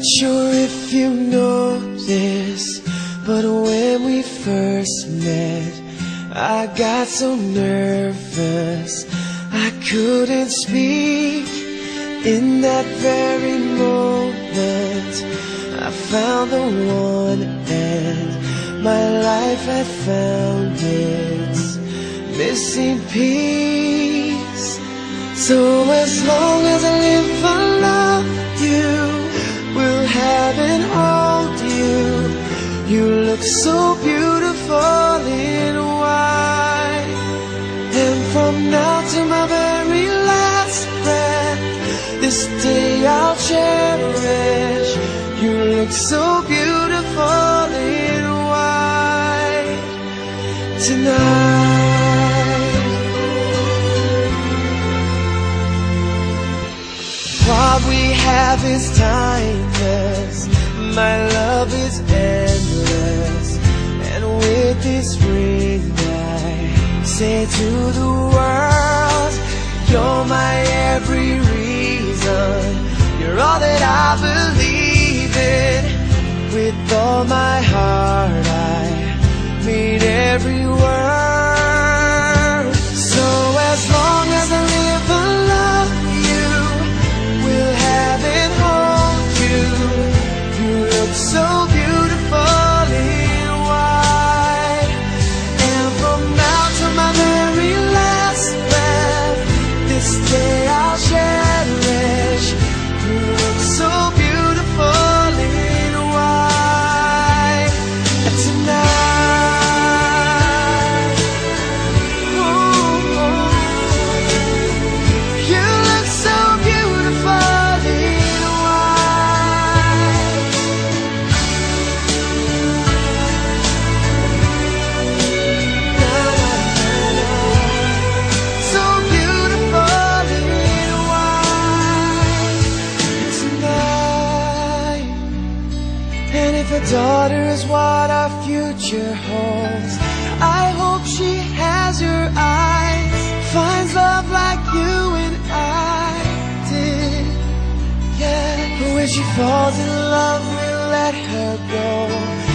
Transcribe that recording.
Not sure if you know this, but when we first met, I got so nervous I couldn't speak. In that very moment, I found the one, and my life had found its missing piece. So as long as I live, I love you, will have and hold you. You look so beautiful in white, and from now to my very last breath, this day I'll cherish. You look so beautiful in white tonight. What we have is timeless, my love is endless, and with this ring I say to the world, you're my every reason, you're all that I believe in. With all my heart I mean every word. So as long as I live, I love you, will have and hold you. You look so beautiful in white, and from now to my very last breath, this day I'll cherish. You look so beautiful in white tonight. Ooh, you look so beautiful in white. So beautiful in white tonight. And if a daughter is what our future holds, I hope she has your eyes, finds love like you and I did. Yeah, but when she falls in love, we'll let her go.